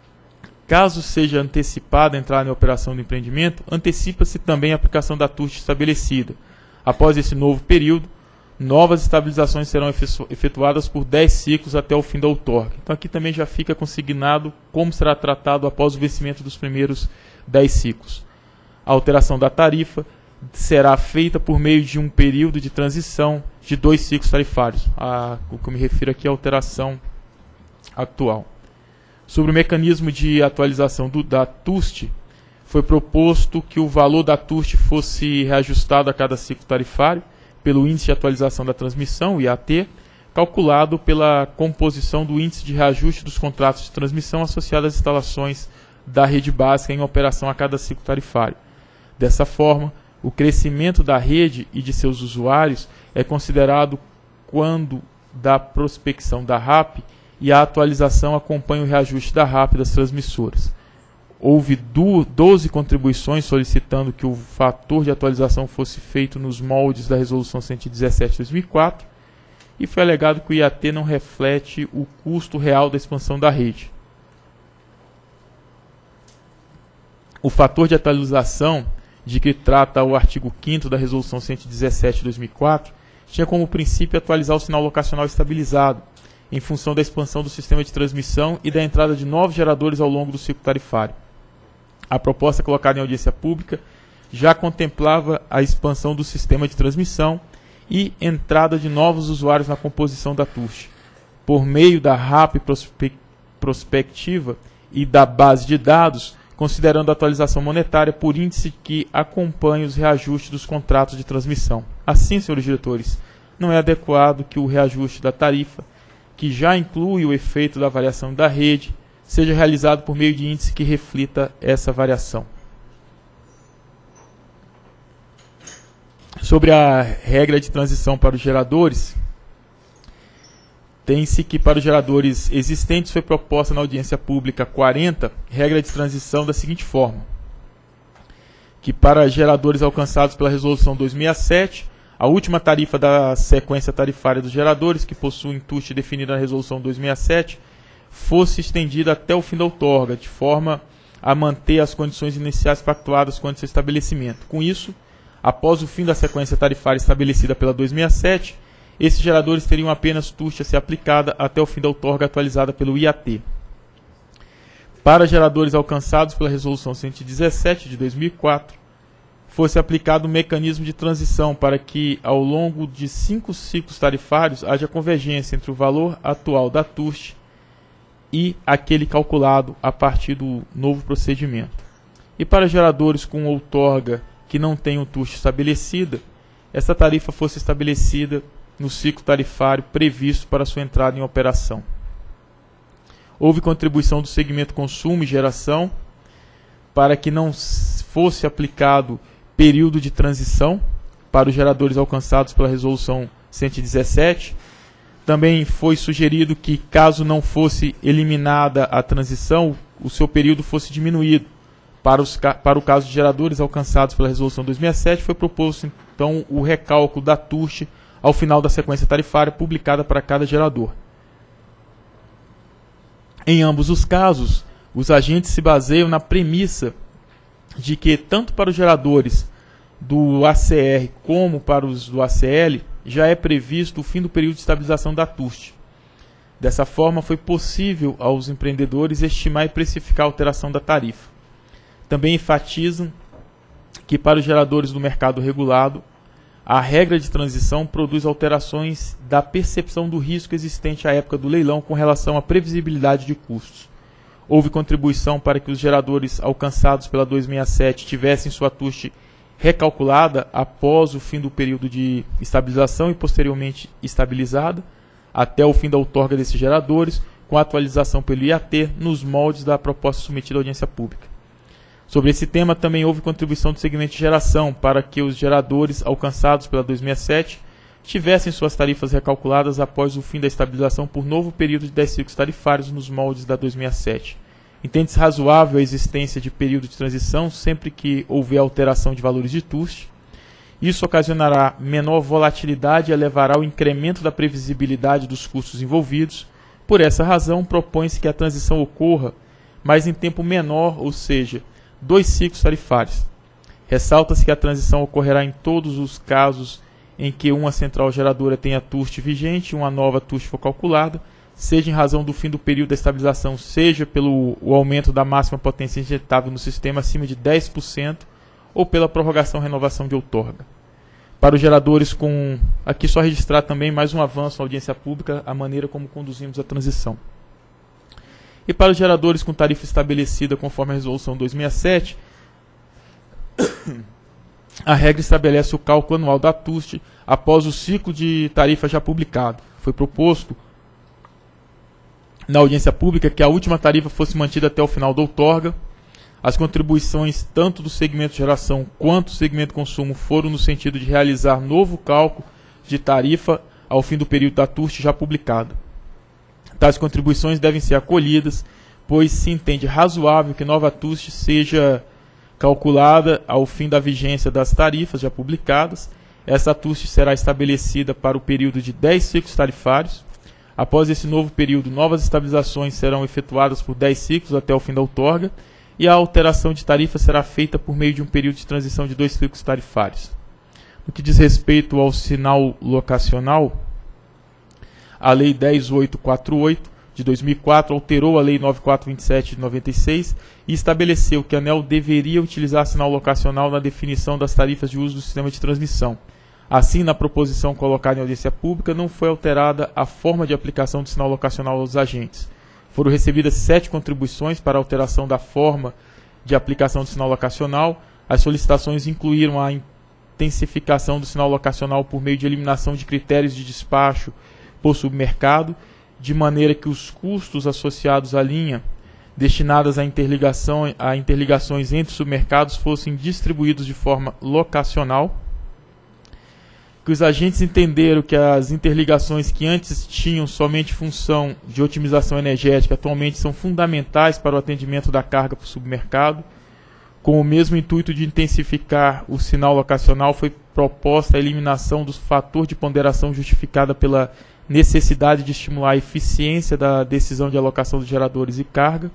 Caso seja antecipada a entrada em operação do empreendimento, antecipa-se também a aplicação da T U S estabelecida. Após esse novo período, novas estabilizações serão efetuadas por dez ciclos até o fim da outorga. Então aqui também já fica consignado como será tratado após o vencimento dos primeiros dez ciclos. A alteração da tarifa será feita por meio de um período de transição de dois ciclos tarifários. A, o que eu me refiro aqui é a alteração atual. Sobre o mecanismo de atualização do, da T U S T, foi proposto que o valor da T U S T fosse reajustado a cada ciclo tarifário pelo Índice de Atualização da Transmissão, o I A T, calculado pela composição do Índice de Reajuste dos Contratos de Transmissão associado às instalações da rede básica em operação a cada ciclo tarifário. Dessa forma, o crescimento da rede e de seus usuários é considerado quando da prospecção da R A P e a atualização acompanha o reajuste da R A P das transmissoras. Houve doze contribuições solicitando que o fator de atualização fosse feito nos moldes da Resolução cento e dezessete de dois mil e quatro e foi alegado que o I A T não reflete o custo real da expansão da rede. O fator de atualização de que trata o artigo quinto da Resolução cento e dezessete de dois mil e quatro tinha como princípio atualizar o sinal locacional estabilizado, em função da expansão do sistema de transmissão e da entrada de novos geradores ao longo do ciclo tarifário. A proposta colocada em audiência pública já contemplava a expansão do sistema de transmissão e entrada de novos usuários na composição da T U S T. Por meio da R A P prospectiva e da base de dados, considerando a atualização monetária por índice que acompanha os reajustes dos contratos de transmissão. Assim, senhores diretores, não é adequado que o reajuste da tarifa, que já inclui o efeito da variação da rede, seja realizado por meio de índice que reflita essa variação. Sobre a regra de transição para os geradores, tem-se que para os geradores existentes foi proposta na audiência pública quarenta, regra de transição da seguinte forma: que para geradores alcançados pela Resolução dois mil e sessenta e sete, a última tarifa da sequência tarifária dos geradores, que possuem T U S T definida na Resolução dois mil e sessenta e sete, fosse estendida até o fim da outorga, de forma a manter as condições iniciais pactuadas quanto ao seu estabelecimento. Com isso, após o fim da sequência tarifária estabelecida pela dois mil e sessenta e sete, esses geradores teriam apenas T U S T a ser aplicada até o fim da outorga atualizada pelo I A T. Para geradores alcançados pela Resolução cento e dezessete de dois mil e quatro, fosse aplicado um mecanismo de transição para que, ao longo de cinco ciclos tarifários, haja convergência entre o valor atual da T U S T e aquele calculado a partir do novo procedimento. E para geradores com outorga que não tenham T U S T estabelecida, essa tarifa fosse estabelecida no ciclo tarifário previsto para sua entrada em operação. Houve contribuição do segmento consumo e geração para que não fosse aplicado período de transição para os geradores alcançados pela Resolução cento e dezessete. Também foi sugerido que, caso não fosse eliminada a transição, o seu período fosse diminuído. Para, os, para o caso de geradores alcançados pela Resolução dois mil e sessenta e sete, foi proposto então o recálculo da T U S T ao final da sequência tarifária publicada para cada gerador. Em ambos os casos, os agentes se baseiam na premissa de que, tanto para os geradores do A C R como para os do A C L, já é previsto o fim do período de estabilização da T U S T. Dessa forma, foi possível aos empreendedores estimar e precificar a alteração da tarifa. Também enfatizam que, para os geradores do mercado regulado, a regra de transição produz alterações da percepção do risco existente à época do leilão com relação à previsibilidade de custos. Houve contribuição para que os geradores alcançados pela dois mil e sessenta e sete tivessem sua T U S T recalculada após o fim do período de estabilização e posteriormente estabilizada, até o fim da outorga desses geradores, com a atualização pelo I A T nos moldes da proposta submetida à audiência pública. Sobre esse tema, também houve contribuição do segmento de geração para que os geradores alcançados pela dois mil e sessenta e sete tivessem suas tarifas recalculadas após o fim da estabilização por novo período de dez ciclos tarifários nos moldes da dois mil e sessenta e sete. Entende-se razoável a existência de período de transição sempre que houver alteração de valores de T U S T. Isso ocasionará menor volatilidade e elevará o incremento da previsibilidade dos custos envolvidos. Por essa razão, propõe-se que a transição ocorra, mas em tempo menor, ou seja, dois ciclos tarifários. Ressalta-se que a transição ocorrerá em todos os casos em que uma central geradora tenha T U S T vigente e uma nova T U S T for calculada, seja em razão do fim do período da estabilização, seja pelo o aumento da máxima potência injetável no sistema acima de dez por cento, ou pela prorrogação ou renovação de outorga. Para os geradores com... Aqui só registrar também mais um avanço na audiência pública, a maneira como conduzimos a transição. E para os geradores com tarifa estabelecida conforme a Resolução duzentos e sessenta e sete, a regra estabelece o cálculo anual da T U S T após o ciclo de tarifa já publicado. Foi proposto na audiência pública que a última tarifa fosse mantida até o final da outorga. As contribuições tanto do segmento geração quanto do segmento consumo foram no sentido de realizar novo cálculo de tarifa ao fim do período da T U S T já publicado. Tais contribuições devem ser acolhidas, pois se entende razoável que nova T U S T seja calculada ao fim da vigência das tarifas já publicadas. Essa T U S T será estabelecida para o período de dez ciclos tarifários. Após esse novo período, novas estabilizações serão efetuadas por dez ciclos até o fim da outorga, e a alteração de tarifa será feita por meio de um período de transição de dois ciclos tarifários. No que diz respeito ao sinal locacional, a Lei dez mil oitocentos e quarenta e oito de dois mil e quatro alterou a Lei nove mil quatrocentos e vinte e sete de noventa e seis e estabeleceu que a ANEEL deveria utilizar sinal locacional na definição das tarifas de uso do sistema de transmissão. Assim, na proposição colocada em audiência pública, não foi alterada a forma de aplicação do sinal locacional aos agentes. Foram recebidas sete contribuições para alteração da forma de aplicação do sinal locacional. As solicitações incluíram a intensificação do sinal locacional por meio de eliminação de critérios de despacho por submercado, de maneira que os custos associados à linha destinadas à interligação, a interligações entre submercados fossem distribuídos de forma locacional. Que os agentes entenderam que as interligações que antes tinham somente função de otimização energética atualmente são fundamentais para o atendimento da carga para o submercado. Com o mesmo intuito de intensificar o sinal locacional, foi proposta a eliminação do fator de ponderação justificada pela necessidade de estimular a eficiência da decisão de alocação dos geradores e carga.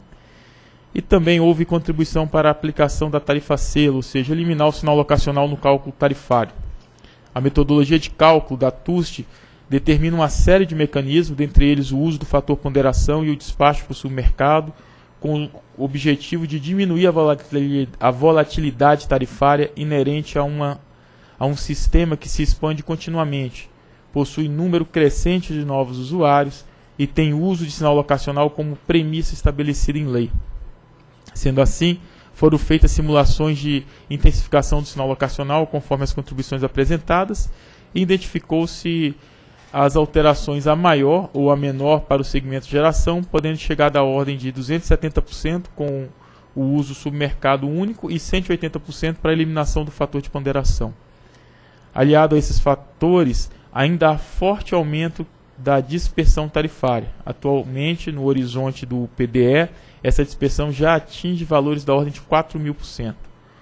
E também houve contribuição para a aplicação da tarifa selo, ou seja, eliminar o sinal locacional no cálculo tarifário. A metodologia de cálculo da T U S T determina uma série de mecanismos, dentre eles o uso do fator ponderação e o despacho para o submercado, com o objetivo de diminuir a volatilidade tarifária inerente a, uma, a um sistema que se expande continuamente, possui número crescente de novos usuários e tem uso de sinal locacional como premissa estabelecida em lei. Sendo assim, foram feitas simulações de intensificação do sinal locacional conforme as contribuições apresentadas e identificou-se as alterações a maior ou a menor para o segmento de geração, podendo chegar da ordem de duzentos e setenta por cento com o uso submercado único e cento e oitenta por cento para a eliminação do fator de ponderação. Aliado a esses fatores, ainda há forte aumento da dispersão tarifária. Atualmente, no horizonte do P D E, essa dispersão já atinge valores da ordem de quatro mil por cento.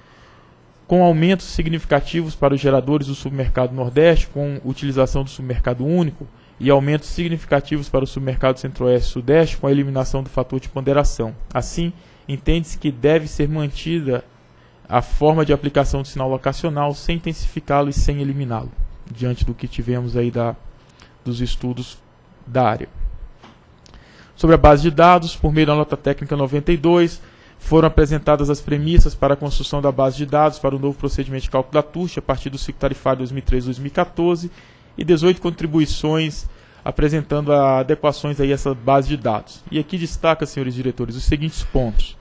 Com aumentos significativos para os geradores do submercado Nordeste, com utilização do submercado único, e aumentos significativos para o submercado Centro-Oeste e Sudeste, com a eliminação do fator de ponderação. Assim, entende-se que deve ser mantida a forma de aplicação do sinal locacional sem intensificá-lo e sem eliminá-lo, diante do que tivemos aí da, dos estudos da área. Sobre a base de dados, por meio da nota técnica noventa e dois, foram apresentadas as premissas para a construção da base de dados para o novo procedimento de cálculo da T U S T a partir do ciclo tarifário dois mil e treze a dois mil e quatorze e dezoito contribuições apresentando adequações aí a essa base de dados. E aqui destaca, senhores diretores, os seguintes pontos.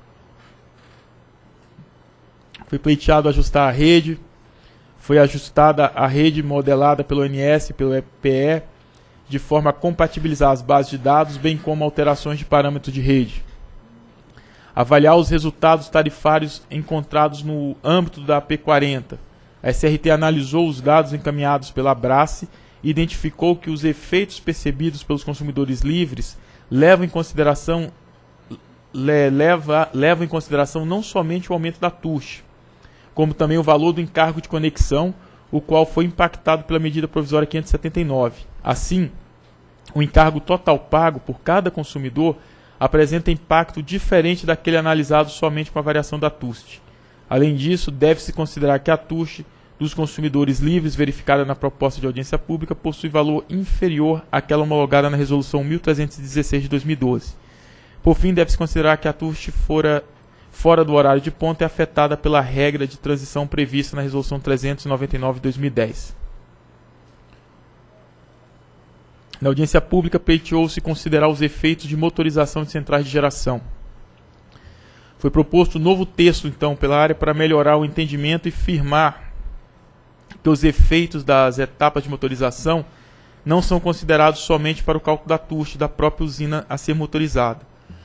Foi pleiteado ajustar a rede, foi ajustada a rede modelada pelo O N S e pelo E P E, de forma a compatibilizar as bases de dados, bem como alterações de parâmetros de rede. Avaliar os resultados tarifários encontrados no âmbito da P quarenta. A S R T analisou os dados encaminhados pela Abrace e identificou que os efeitos percebidos pelos consumidores livres levam em consideração, le, leva, levam em consideração não somente o aumento da T U S T, como também o valor do encargo de conexão, o qual foi impactado pela medida provisória quinhentos e setenta e nove. Assim, o encargo total pago por cada consumidor apresenta impacto diferente daquele analisado somente com a variação da T U S T. Além disso, deve-se considerar que a T U S T dos consumidores livres verificada na proposta de audiência pública possui valor inferior àquela homologada na Resolução mil trezentos e dezesseis de dois mil e doze. Por fim, deve-se considerar que a T U S T fora, fora do horário de ponta é afetada pela regra de transição prevista na Resolução trezentos e noventa e nove de dois mil e dez. Na audiência pública, pleiteou-se considerar os efeitos de motorização de centrais de geração. Foi proposto um novo texto, então, pela área para melhorar o entendimento e firmar que os efeitos das etapas de motorização não são considerados somente para o cálculo da T U S T da própria usina a ser motorizada.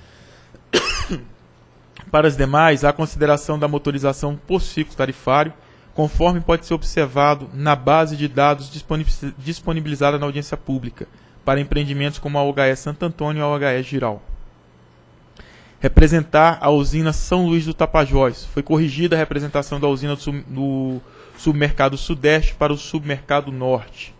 Para as demais, há consideração da motorização por ciclo tarifário, conforme pode ser observado na base de dados disponibilizada na audiência pública, para empreendimentos como a O H E Santo Antônio e a O H E Giral. Representar a usina São Luís do Tapajós. Foi corrigida a representação da usina do, sub, do submercado Sudeste para o submercado Norte.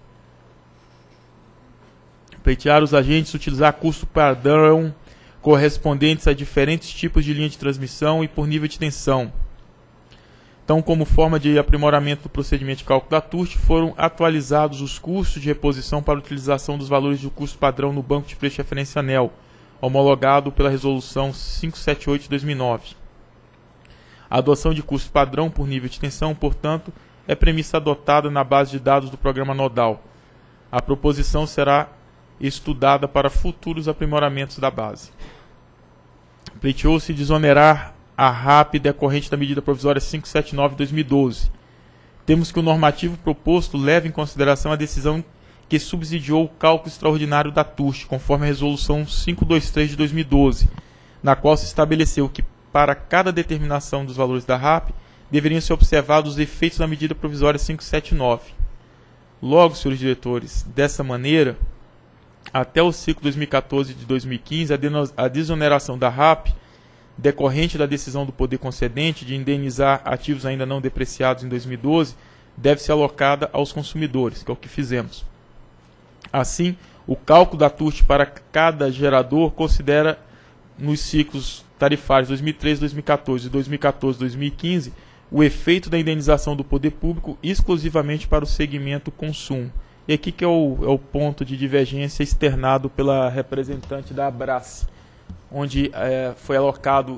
Pleitear os agentes utilizar custo padrão correspondentes a diferentes tipos de linha de transmissão e por nível de tensão. Então, como forma de aprimoramento do procedimento de cálculo da T U S T, foram atualizados os custos de reposição para a utilização dos valores do custo padrão no Banco de Preço de Referência ANEEL, homologado pela Resolução quinhentos e setenta e oito de dois mil e nove. A adoção de custo padrão por nível de tensão, portanto, é premissa adotada na base de dados do programa nodal. A proposição será estudada para futuros aprimoramentos da base. Pleiteou-se desonerar a R A P decorrente da medida provisória quinhentos e setenta e nove de dois mil e doze. Temos que o normativo proposto leve em consideração a decisão que subsidiou o cálculo extraordinário da T U S T, conforme a Resolução quinhentos e vinte e três de dois mil e doze, na qual se estabeleceu que, para cada determinação dos valores da R A P, deveriam ser observados os efeitos da medida provisória quinhentos e setenta e nove. Logo, senhores diretores, dessa maneira, até o ciclo dois mil e quatorze de dois mil e quinze, a desoneração da R A P, decorrente da decisão do poder concedente de indenizar ativos ainda não depreciados em dois mil e doze, deve ser alocada aos consumidores, que é o que fizemos. Assim, o cálculo da T U S T para cada gerador considera nos ciclos tarifários dois mil e treze, dois mil e quatorze e dois mil e quatorze, dois mil e quinze o efeito da indenização do poder público exclusivamente para o segmento consumo. E aqui que é o, é o ponto de divergência externado pela representante da Abrace, onde é, foi alocado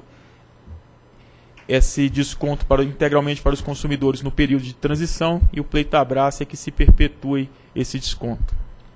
esse desconto para, integralmente para os consumidores no período de transição, e o pleito da Abrace é que se perpetue esse desconto.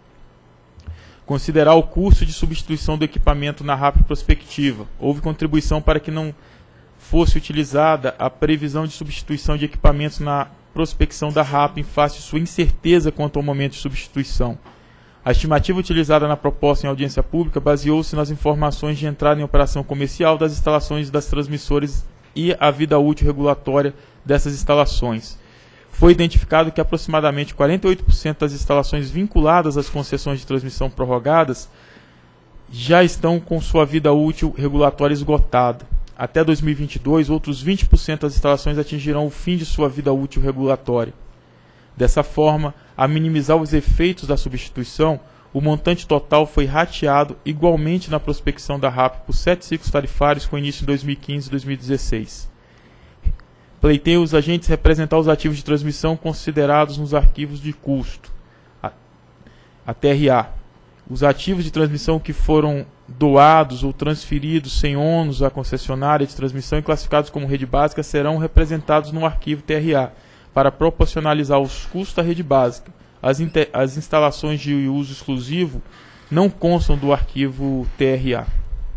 Considerar o custo de substituição do equipamento na R A P prospectiva. Houve contribuição para que não fosse utilizada a previsão de substituição de equipamentos na prospecção da R A P em face de sua incerteza quanto ao momento de substituição. A estimativa utilizada na proposta em audiência pública baseou-se nas informações de entrada em operação comercial das instalações das transmissoras e a vida útil regulatória dessas instalações. Foi identificado que aproximadamente quarenta e oito por cento das instalações vinculadas às concessões de transmissão prorrogadas já estão com sua vida útil regulatória esgotada. Até dois mil e vinte e dois, outros vinte por cento das instalações atingirão o fim de sua vida útil regulatória. Dessa forma, a minimizar os efeitos da substituição, o montante total foi rateado igualmente na prospecção da R A P por sete ciclos tarifários com início em dois mil e quinze e dois mil e dezesseis. Pleitei os agentes representar os ativos de transmissão considerados nos arquivos de custo, a, a T R A. Os ativos de transmissão que foram doados ou transferidos sem ônus à concessionária de transmissão e classificados como rede básica serão representados no arquivo T R A, para proporcionalizar os custos da rede básica. As, as instalações de uso exclusivo não constam do arquivo T R A.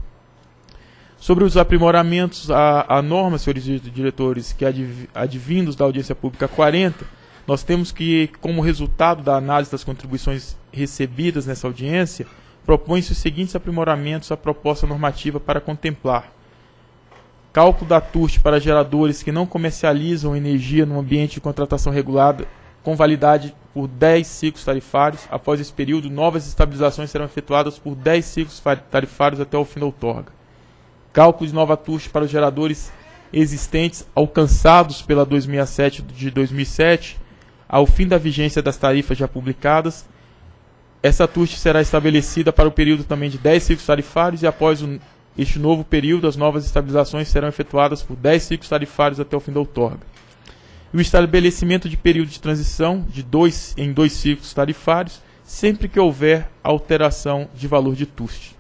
Sobre os aprimoramentos, a, a norma, senhores diretores, que adv, advindos da audiência pública quarenta, nós temos que, como resultado da análise das contribuições recebidas nessa audiência, propõe-se os seguintes aprimoramentos à proposta normativa para contemplar: cálculo da T U S T para geradores que não comercializam energia no ambiente de contratação regulada com validade por dez ciclos tarifários. Após esse período, novas estabilizações serão efetuadas por dez ciclos tarifários até o fim da outorga. Cálculo de nova T U S T para os geradores existentes alcançados pela dois mil e sete de dois mil e sete, ao fim da vigência das tarifas já publicadas. Essa T U S T será estabelecida para o período também de dez ciclos tarifários e após o este novo período, as novas estabilizações serão efetuadas por dez ciclos tarifários até o fim da outorga. E o estabelecimento de período de transição de dois em dois ciclos tarifários, sempre que houver alteração de valor de T U S T.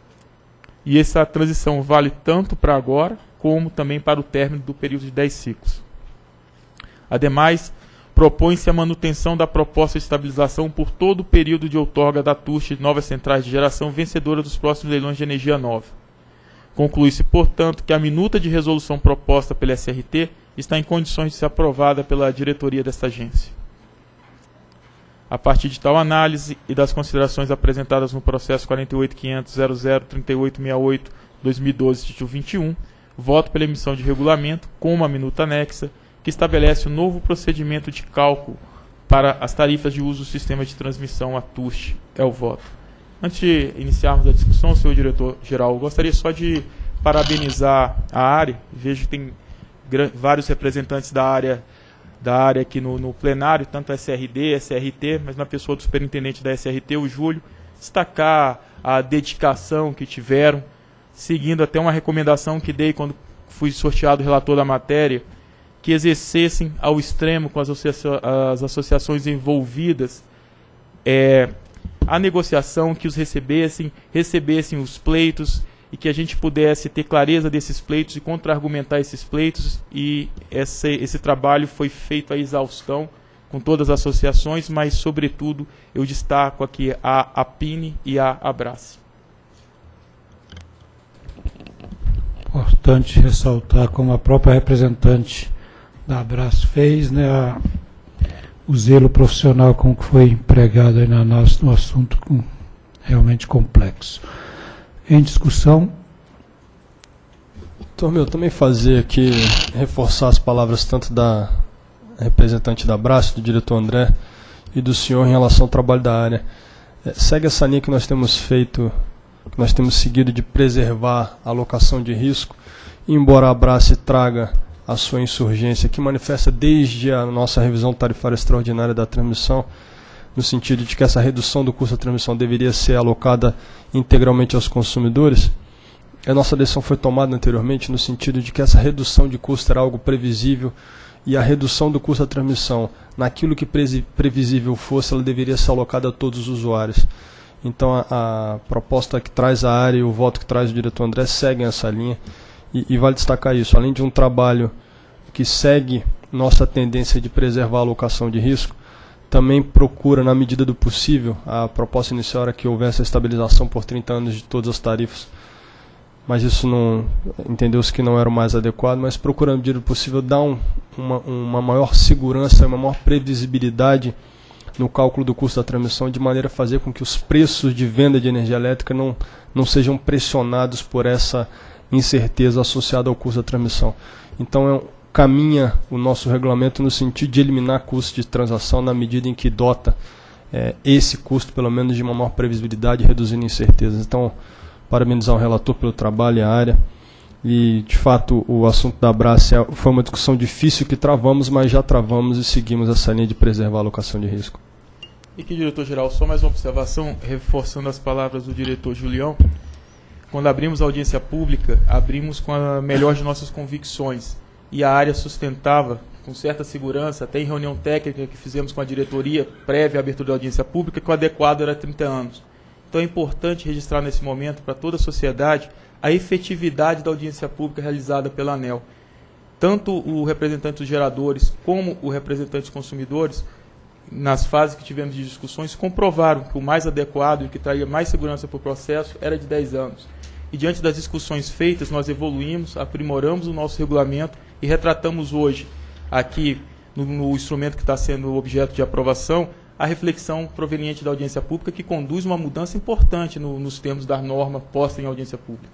E essa transição vale tanto para agora, como também para o término do período de dez ciclos. Ademais, propõe-se a manutenção da proposta de estabilização por todo o período de outorga da T U S de novas centrais de geração vencedora dos próximos leilões de energia nova. Conclui-se, portanto, que a minuta de resolução proposta pela S R T está em condições de ser aprovada pela diretoria desta agência. A partir de tal análise e das considerações apresentadas no processo quarenta e oito ponto quinhentos ponto zero zero trinta e oito sessenta e oito barra dois mil e doze, título vinte e um, voto pela emissão de regulamento com uma minuta anexa que estabelece o novo procedimento de cálculo para as tarifas de uso do sistema de transmissão, a T U S. É o voto. Antes de iniciarmos a discussão, senhor diretor-geral, eu gostaria só de parabenizar a área. Vejo que tem vários representantes da área, da área aqui no, no plenário, tanto S R D, S R T, mas na pessoa do superintendente da S R T, o Júlio, destacar a dedicação que tiveram, seguindo até uma recomendação que dei quando fui sorteado relator da matéria, que exercessem ao extremo com as, associa as associações envolvidas é, a negociação, que os recebessem, recebessem os pleitos e que a gente pudesse ter clareza desses pleitos e contra-argumentar esses pleitos, e esse, esse trabalho foi feito à exaustão com todas as associações, mas, sobretudo, eu destaco aqui a APINE e a Abrace. Importante ressaltar, como a própria representante da Abrace fez, né, a, o zelo profissional com que foi empregado aí na nossa, no assunto com, realmente complexo. Em discussão. Doutor, eu também fazer aqui, reforçar as palavras tanto da representante da Abrace, do diretor André, e do senhor em relação ao trabalho da área. É, segue essa linha que nós temos feito, que nós temos seguido de preservar a alocação de risco, embora a Abrace traga a sua insurgência, que manifesta desde a nossa revisão tarifária extraordinária da transmissão, no sentido de que essa redução do custo da transmissão deveria ser alocada integralmente aos consumidores. A nossa decisão foi tomada anteriormente no sentido de que essa redução de custo era algo previsível, e a redução do custo da transmissão, naquilo que previsível fosse, ela deveria ser alocada a todos os usuários. Então a, a proposta que traz a área e o voto que traz o diretor André seguem essa linha, e, e vale destacar isso, além de um trabalho que segue nossa tendência de preservar a alocação de risco, também procura, na medida do possível, a proposta inicial era que houvesse a estabilização por trinta anos de todas as tarifas, mas isso não entendeu-se que não era o mais adequado, mas procura, na medida do possível, dar um, uma, uma maior segurança, uma maior previsibilidade no cálculo do custo da transmissão, de maneira a fazer com que os preços de venda de energia elétrica não, não sejam pressionados por essa incerteza associada ao custo da transmissão. Então, é um, caminha o nosso regulamento no sentido de eliminar custos de transação na medida em que dota é, esse custo, pelo menos, de uma maior previsibilidade, reduzindo incertezas. Então, parabenizar o relator pelo trabalho e a área. E, de fato, o assunto da Abrace foi uma discussão difícil que travamos, mas já travamos e seguimos essa linha de preservar a alocação de risco. E que, diretor-geral, só mais uma observação, reforçando as palavras do diretor Julião. Quando abrimos a audiência pública, abrimos com a melhor de nossas convicções. E a área sustentava, com certa segurança, até em reunião técnica que fizemos com a diretoria, prévia à abertura da audiência pública, que o adequado era trinta anos. Então é importante registrar nesse momento, para toda a sociedade, a efetividade da audiência pública realizada pela ANEEL. Tanto o representante dos geradores, como o representante dos consumidores, nas fases que tivemos de discussões, comprovaram que o mais adequado e que traria mais segurança para o processo era de dez anos. E diante das discussões feitas, nós evoluímos, aprimoramos o nosso regulamento e retratamos hoje, aqui no, no instrumento que está sendo objeto de aprovação, a reflexão proveniente da audiência pública, que conduz uma mudança importante no, nos termos da norma posta em audiência pública.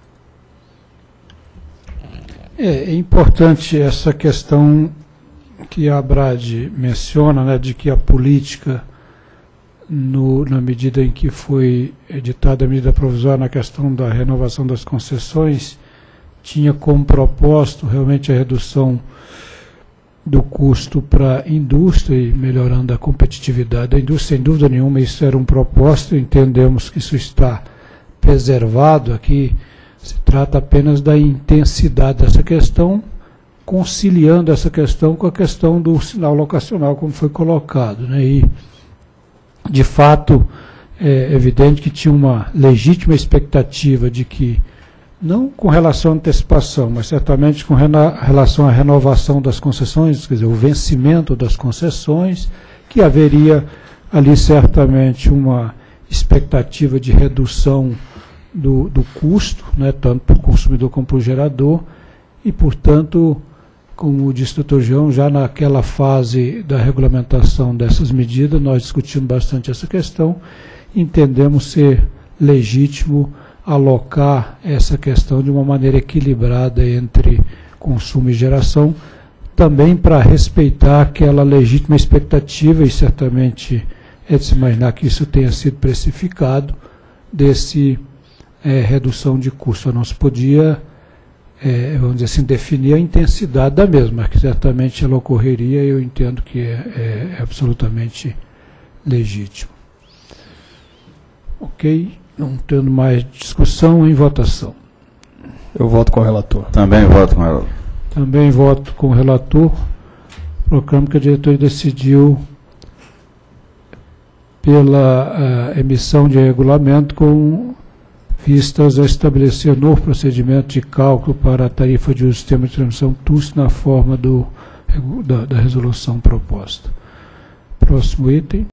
É, é importante essa questão que a Abrade menciona, né, de que a política, no, na medida em que foi editada a medida provisória na questão da renovação das concessões, tinha como propósito realmente a redução do custo para a indústria e melhorando a competitividade da indústria. Sem dúvida nenhuma, isso era um propósito, entendemos que isso está preservado. Aqui se trata apenas da intensidade dessa questão, conciliando essa questão com a questão do sinal locacional, como foi colocado, né? E, de fato, é evidente que tinha uma legítima expectativa de que não com relação à antecipação, mas certamente com relação à renovação das concessões, quer dizer, o vencimento das concessões, que haveria ali certamente uma expectativa de redução do, do custo, né, tanto para o consumidor como para o gerador, e, portanto, como disse o doutor João, já naquela fase da regulamentação dessas medidas, nós discutimos bastante essa questão, entendemos ser legítimo alocar essa questão de uma maneira equilibrada entre consumo e geração, também para respeitar aquela legítima expectativa, e certamente é de se imaginar que isso tenha sido precificado, desse é, redução de custo. Não se podia, é, vamos dizer assim, definir a intensidade da mesma, mas que certamente ela ocorreria, e eu entendo que é, é absolutamente legítimo. Ok? Não tendo mais discussão, em votação. Eu voto com o relator. Também voto com o relator. Também voto com o relator. Proclamo que a diretoria decidiu pela uh, emissão de regulamento com vistas a estabelecer novo procedimento de cálculo para a tarifa de uso do sistema de transmissão T U S na forma do, da, da resolução proposta. Próximo item.